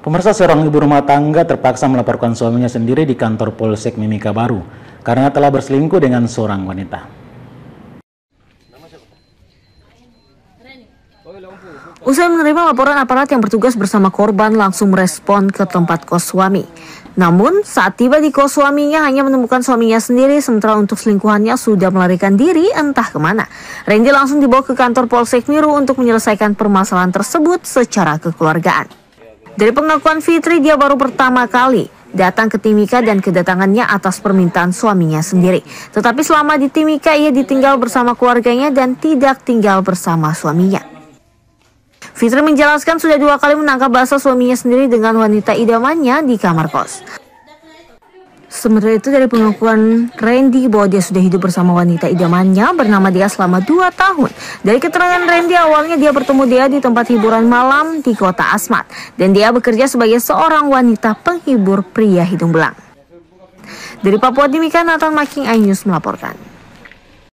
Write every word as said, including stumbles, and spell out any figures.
Pemirsa, seorang ibu rumah tangga terpaksa melaporkan suaminya sendiri di kantor Polsek Mimika Baru karena telah berselingkuh dengan seorang wanita. Usai menerima laporan, aparat yang bertugas bersama korban langsung merespon ke tempat kos suami. Namun, saat tiba di kos suaminya hanya menemukan suaminya sendiri, sementara untuk selingkuhannya sudah melarikan diri entah kemana. Randy langsung dibawa ke kantor Polsek Miru untuk menyelesaikan permasalahan tersebut secara kekeluargaan. Dari pengakuan Fitri, dia baru pertama kali datang ke Timika dan kedatangannya atas permintaan suaminya sendiri. Tetapi selama di Timika, ia ditinggal bersama keluarganya dan tidak tinggal bersama suaminya. Fitri menjelaskan sudah dua kali menangkap basah suaminya sendiri dengan wanita idamannya di kamar kos. Sementara itu, dari pengakuan Randy bahwa dia sudah hidup bersama wanita idamannya bernama Dia selama dua tahun. Dari keterangan Randy, awalnya dia bertemu Dia di tempat hiburan malam di kota Asmat. Dan dia bekerja sebagai seorang wanita penghibur pria hidung belang. Dari Papua Timika, Nathan Making, iNews melaporkan.